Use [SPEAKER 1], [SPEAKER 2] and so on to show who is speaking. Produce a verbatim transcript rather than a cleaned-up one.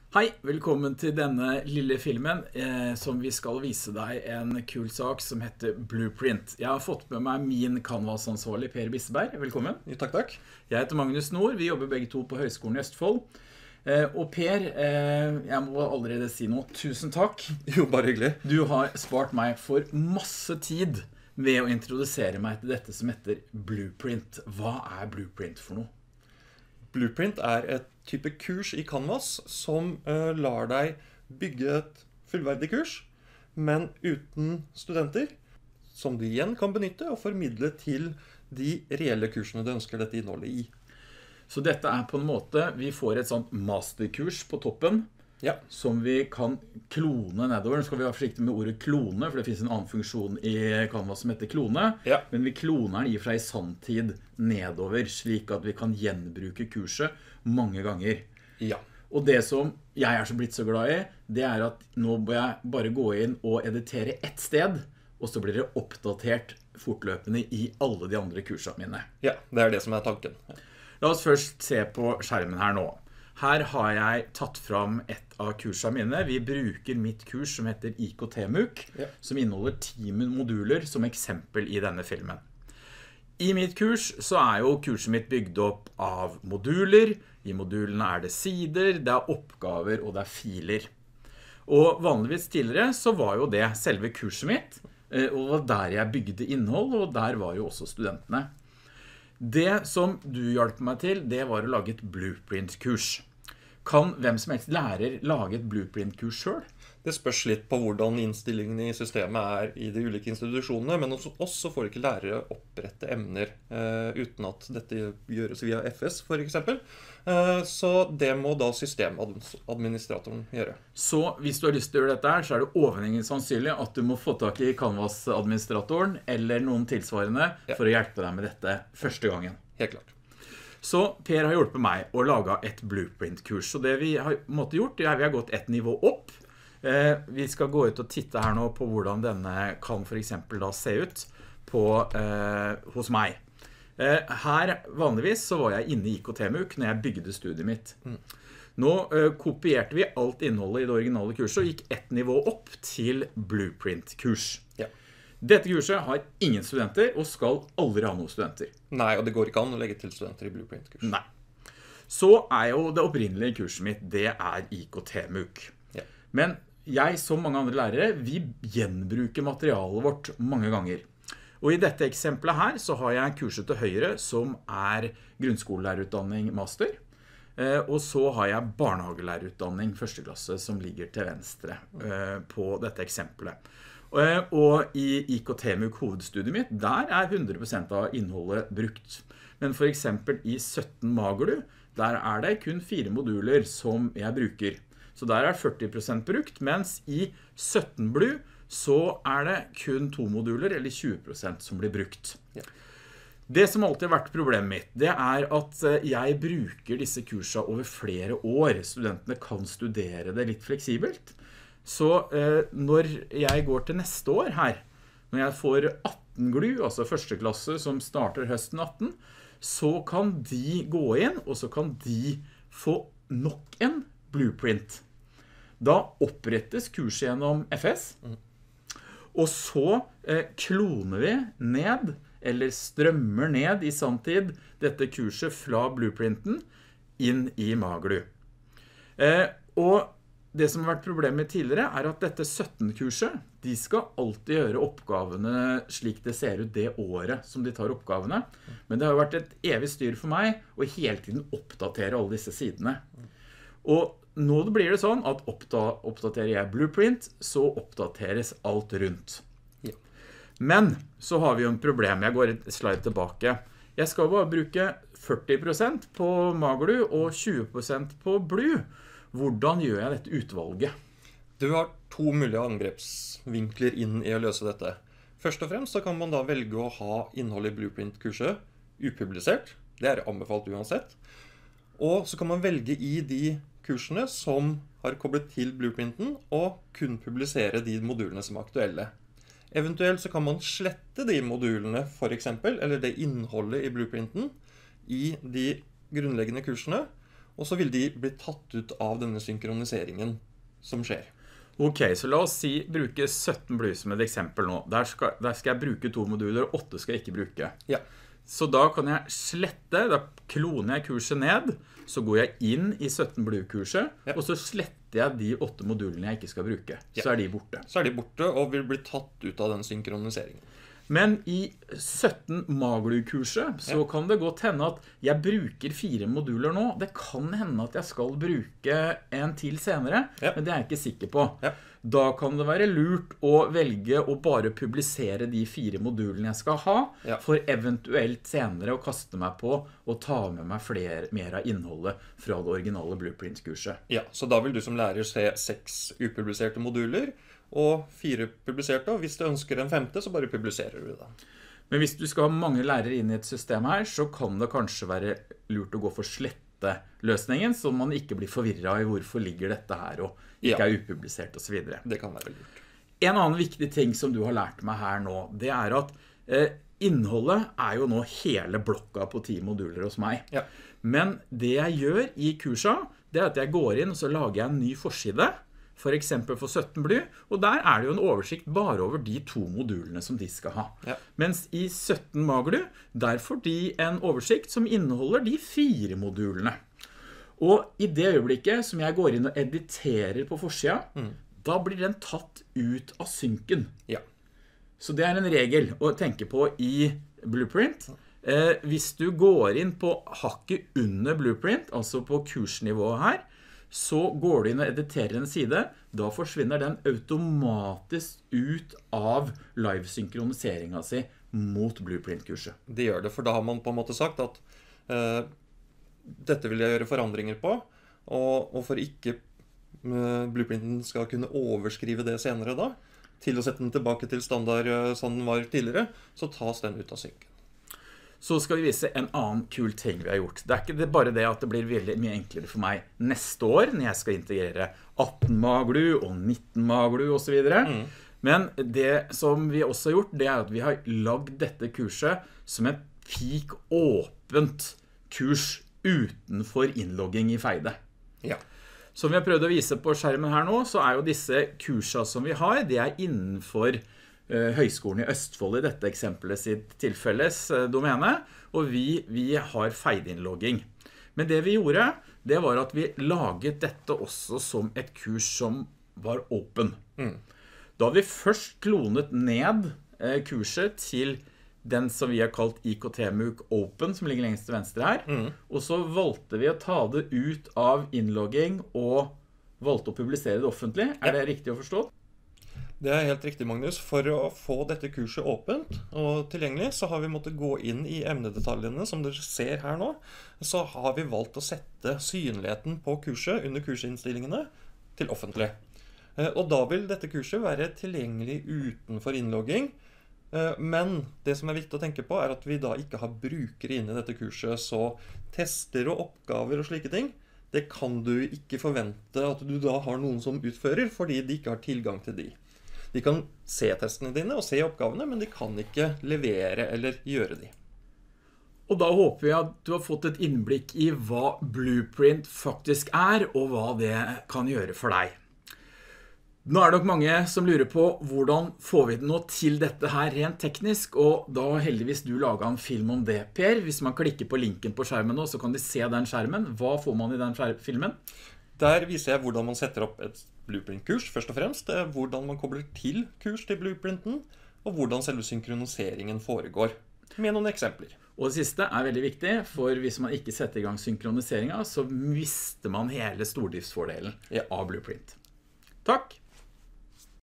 [SPEAKER 1] Hei, velkommen til denne lille filmen eh, som vi skal vise deg en kul sak som heter Blueprint. Jeg har fått med meg min Canvas-ansvarlig Per Bisseberg. Velkommen.
[SPEAKER 2] Jo, takk, takk.
[SPEAKER 1] Jeg heter Magnus Nord, vi jobber begge to på Høgskolen i Østfold. Eh, og Per, eh, jeg må allerede si noe. Tusen takk.
[SPEAKER 2] Jo, bare hyggelig.
[SPEAKER 1] Du har spart meg for masse tid ved å introdusere meg til dette som heter Blueprint. Hva er Blueprint for noe?
[SPEAKER 2] Blueprint er et type kurs i Canvas som uh, lar deg bygge et fullverdig kurs, men uten studenter, som du igjen kan benytte og formidle til de reelle kursene du ønsker dette innholdet i.
[SPEAKER 1] Så dette er på en måte, vi får et sånt masterkurs på toppen,
[SPEAKER 2] Ja.
[SPEAKER 1] som vi kan klone nedover. Nå skal vi være forsiktige med ordet klone, for det finnes en annen funksjon i Canvas som heter klone.
[SPEAKER 2] Ja.
[SPEAKER 1] Men vi kloner den i fra i sanntid nedover, slik at vi kan gjenbruke kurset mange ganger.
[SPEAKER 2] Ja.
[SPEAKER 1] Og det som jeg er så blitt så glad i, det er at nå må jeg bare gå inn og editere ett sted, og så blir det oppdatert fortløpende i alle de andre kursene mine.
[SPEAKER 2] Ja, det er det som er tanken.
[SPEAKER 1] La oss først se på skjermen her nå. Her har jeg tatt fram et av kursene mine. Vi bruker mitt kurs som heter I K T MOOC,
[SPEAKER 2] Ja.
[SPEAKER 1] som inneholder ti moduler som eksempel i denne filmen. I mitt kurs så er jo kurset mitt bygd opp av moduler. I modulene er det sider, det er oppgaver og det er filer. Og vanligvis tidligere så var jo det selve kurset mitt, og det var der jeg bygde innhold, og der var jo også studentene. Det som du hjalp meg til, det var å lage et blueprint-kurs. Kan hvem som helst lærer lage et blueprint-kurs selv?
[SPEAKER 2] Det spørs litt på hvordan innstillingene i systemet er i de ulike institusjonene, men hos oss så får ikke lærere opprette emner eh, uten at dette gjøres via F S for eksempel. Eh, så det må da systemadministratoren gjøre.
[SPEAKER 1] Så hvis du har lyst til å gjøre dette her, så er det overhengende sannsynlig at du må få tak i Canvas-administratoren eller noen tilsvarende
[SPEAKER 2] Ja.
[SPEAKER 1] for å hjelpe deg med dette første gangen.
[SPEAKER 2] Helt klart.
[SPEAKER 1] Så Per har hjulpet meg å lage et blueprint-kurs. Så det vi har måttet gjort, det er vi har gått et nivå opp. Eh, vi skal gå ut og titte her nå på hvordan denne kan for eksempel da se ut på, eh, hos meg. Eh, her vanligvis så var jeg inne i I K T MOOC når jeg bygde studiet mitt. Mm. Nå eh, kopierte vi alt innholdet i det originale kurset og gikk et nivå opp til blueprint-kurs.
[SPEAKER 2] Ja.
[SPEAKER 1] Dette kurset har ingen studenter og skal aldri ha noen studenter.
[SPEAKER 2] Nei, og det går ikke an å legge til studenter i Blueprint-kurs.
[SPEAKER 1] Nei. Så er jo det opprinnelige kurset mitt, det er I K T MOOC.
[SPEAKER 2] Ja.
[SPEAKER 1] Men jeg, som mange andre lærere, vi gjenbruker materialet vårt mange ganger. Og i dette eksempelet her så har jeg kurset til høyre som er grunnskolelærerutdanning master. Og så har jeg barnehagelærerutdanning første klasse som ligger til venstre på dette eksempelet. Og i I K T MOOC hovedstudiet mitt, der er hundre prosent av innholdet brukt. Men for eksempel i sytten Magerdu, der er det kun fire moduler som jeg bruker. Så der er førti prosent brukt, mens i sytten Blue så er det kun to moduler, eller tjue prosent som blir brukt.
[SPEAKER 2] Ja.
[SPEAKER 1] Det som alltid har vært problemet mitt, det er at jeg bruker disse kursene over flere år. Studentene kan studere det litt fleksibelt. Så eh, når jeg går til neste år her, når jeg får atten G L U, altså første klasse som starter høsten atten, så kan de gå inn, og så kan de få nok en blueprint. Da opprettes kurset gjennom F S, mm. og så eh, kloner vi ned, eller strømmer ned i sanntid, dette kurset fra blueprinten inn i Magerdu. Eh, og det som har vært problemet tidligere er at dette sytten kurset, de skal alltid gjøre oppgavene slik det ser ut det året som de tar oppgavene. Men det har vært et evig styr for meg å hele tiden oppdatere alle disse sidene. Og nå blir det sånn at oppdaterer jeg blueprint, så oppdateres alt rundt.
[SPEAKER 2] Ja.
[SPEAKER 1] Men så har vi jo en problem. Jeg går et slide tilbake. Jeg skal bare bruke førti prosent på Magerdu og tjue prosent på Blue. Hvordan gjør jeg dette utvalget?
[SPEAKER 2] Du har to mulige angrepsvinkler inn i å løse dette. Først og fremst så kan man da velge å ha innholdet i Blueprint-kurset upublisert. Det er anbefalt uansett. Og så kan man velge i de kursene som har koblet til Blueprinten, og kun publisere de modulene som er aktuelle. Eventuelt så kan man slette de modulene for eksempel, eller det innholdet i Blueprinten, i de grunnleggende kursene, og så vil de bli tatt ut av denne synkroniseringen som skjer.
[SPEAKER 1] Ok, så la oss si, bruke sytten bly som et eksempel nå. Der skal, der skal jeg bruke to moduler, og åtte skal jeg ikke bruke.
[SPEAKER 2] Ja.
[SPEAKER 1] Så da kan jeg slette, da kloner jeg kurset ned, så går jeg inn i sytten bly-kurset,
[SPEAKER 2] ja. Og
[SPEAKER 1] så sletter jeg de åtte modulene jeg ikke skal bruke. Ja. Så er de borte.
[SPEAKER 2] Så er de borte, og vil bli tatt ut av den synkroniseringen.
[SPEAKER 1] Men i sytten Maglu-kurset så ja. Kan det godt hende at jeg bruker fire moduler nå. Det kan hende at jeg skal bruke en til senere, ja. Men det er jeg ikke sikker på. Ja. Da kan det være lurt å velge å bare publisere de fire modulene jeg skal ha, ja. For eventuelt senere å kaste meg på og ta med meg flere, mer av innholdet fra det originale Blueprint-kurset.
[SPEAKER 2] Ja, så da vil du som lærer se seks upubliserte moduler, og fire publiserte, og hvis du ønsker en femte, så bare publiserer du det.
[SPEAKER 1] Men hvis du skal ha mange lærere inn i et system her, så kan det kanskje være lurt å gå for slette-løsningen, så man ikke blir forvirret i hvorfor ligger dette her, og ikke ja. Er upublisert og så videre.
[SPEAKER 2] Det kan være lurt.
[SPEAKER 1] En annen viktig ting som du har lært meg her nå, det er at eh, innholdet er jo nå hele blokka på ti moduler hos meg.
[SPEAKER 2] Ja.
[SPEAKER 1] Men det jeg gjør i kursa, det er at jeg går inn og så lager jeg en ny forside, for eksempel for sytten bly, og der er det jo en oversikt bare over de to modulene som de skal ha.
[SPEAKER 2] Ja.
[SPEAKER 1] Mens i sytten Maglu, der får de en oversikt som inneholder de fire modulene. Og i det øyeblikket som jeg går inn og editerer på forsida, mm. da blir den tatt ut av synken.
[SPEAKER 2] Ja.
[SPEAKER 1] Så det er en regel å tenke på i Blueprint. Eh, hvis du går inn på hakket under Blueprint, altså på kursnivået her, så går du inn og editerer en side, da forsvinner den automatisk ut av live-synkroniseringen si mot Blueprint-kurset.
[SPEAKER 2] Det gjør det, for da har man på en måte sagt at uh, dette vil jeg gjøre forandringer på, og, og for ikke uh, Blueprinten skal kunne overskrive det senere da, til å sette den tilbake til standard uh, som den var tidligere, så tas den ut av synken.
[SPEAKER 1] Så skal vi vise en annen kul ting vi har gjort. Det er ikke det bare det at det blir veldig mye enklere for meg neste år, når jeg skal integrere atten Maglu og nitten Maglu og så videre. Mm. Men det som vi også har gjort, det er at vi har lagd dette kurset som et peak åpent kurs utenfor innlogging i Feide.
[SPEAKER 2] Ja.
[SPEAKER 1] Som vi har prøvd å vise på skjermen her nå, så er jo disse kursene som vi har, det er innenfor Høgskolen i Østfold i dette eksempelet sitt tilfelles domene, og vi, vi har feid-innlogging. Men det vi gjorde, det var at vi laget dette også som et kurs som var open. Mm. Da har vi først klonet ned kurset til den som vi har kalt I K T-MOOC Open, som ligger lengst til venstre her, mm. og så valgte vi å ta det ut av innlogging og valgte å publisere det offentlig. Er det riktig å forstå?
[SPEAKER 2] Det er helt riktig, Magnus. For å få dette kurset åpent og tilgjengelig, så har vi måttet gå inn i emnedetaljene, som dere ser her nå. Så har vi valgt å sette synligheten på kurset under kursinnstillingene til offentlig. Og da vil dette kurset være tilgjengelig utenfor innlogging. Men det som er viktig å tenke på er at vi da ikke har brukere inne i dette kurset, så tester og oppgaver og slike ting, det kan du ikke forvente at du da har noen som utfører, fordi de ikke har tilgang til de. De kan se testene dine og se oppgavene, men de kan ikke levere eller gjøre de.
[SPEAKER 1] Og da håper jeg at du har fått et innblikk i hva Blueprint faktisk er, og hva det kan gjøre for deg. Nå er det nok mange som lurer på hvordan får vi det nå til dette her rent teknisk, og da har heldigvis du laget en film om det, Per. Hvis man klikker på linken på skjermen nå, så kan de se den skjermen. Hva får man i den filmen?
[SPEAKER 2] Der viser jeg hvordan man setter opp et Blueprint-kurs, først og fremst. Det er hvordan man kobler til kurs til Blueprinten, og hvordan selve synkroniseringen foregår, med noen eksempler.
[SPEAKER 1] Og det siste er veldig viktig, for hvis man ikke setter i gang synkroniseringen, så mister man hele stordriftsfordelen av Blueprint. Takk!